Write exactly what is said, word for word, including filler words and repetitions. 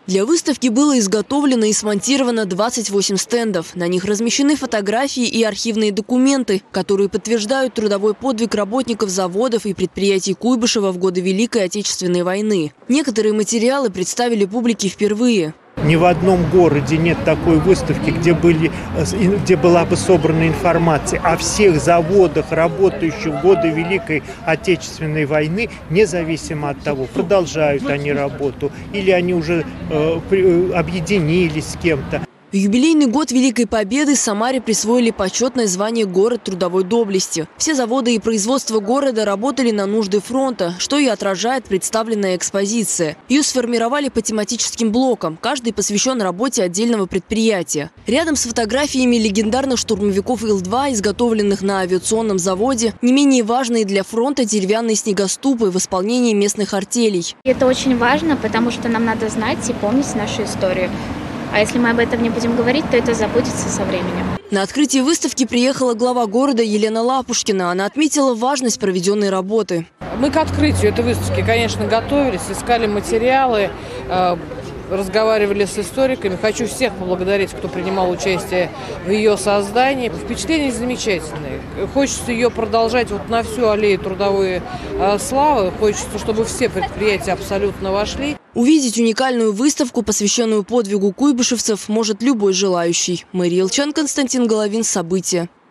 Для выставки было изготовлено и смонтировано двадцать восемь стендов. На них размещены фотографии и архивные документы, которые подтверждают трудовой подвиг работников заводов и предприятий Куйбышева в годы Великой Отечественной войны. Некоторые материалы представили публике впервые. Ни в одном городе нет такой выставки, где, были, где была бы собрана информация о всех заводах, работающих в годы Великой Отечественной войны, независимо от того, продолжают они работу или они уже э, объединились с кем-то. В юбилейный год Великой Победы Самаре присвоили почетное звание «Город трудовой доблести». Все заводы и производства города работали на нужды фронта, что и отражает представленная экспозиция. Ее сформировали по тематическим блокам, каждый посвящен работе отдельного предприятия. Рядом с фотографиями легендарных штурмовиков Ил два, изготовленных на авиационном заводе, не менее важные для фронта деревянные снегоступы в исполнении местных артелей. Это очень важно, потому что нам надо знать и помнить нашу историю. А если мы об этом не будем говорить, то это забудется со временем. На открытие выставки приехала глава города Елена Лапушкина. Она отметила важность проведенной работы. Мы к открытию этой выставки, конечно, готовились, искали материалы, разговаривали с историками. Хочу всех поблагодарить, кто принимал участие в ее создании. Впечатления замечательные. Хочется ее продолжать вот на всю аллею трудовой славы. Хочется, чтобы все предприятия абсолютно вошли. Увидеть уникальную выставку, посвященную подвигу куйбышевцев, может любой желающий. Мария Илчан, Константин Головин. События.